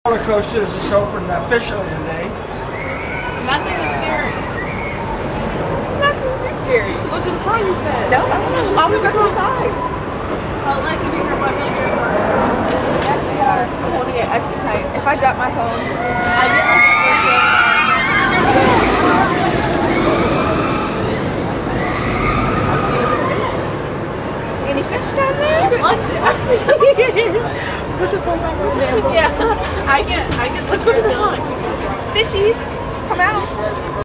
Roller coaster is just opened officially today. Nothing is scary. It's not supposed to be scary. You should go to the front, you said. No, I don't know. I'm gonna go to the side. Oh, let's be here, but I feel like you're in front. Actually, I'm holding it extra tight. If I drop my phone, I get like any fish down there? I see. Put your phone back over there. Yeah, I get. Let's go to the front. Fishies, come out.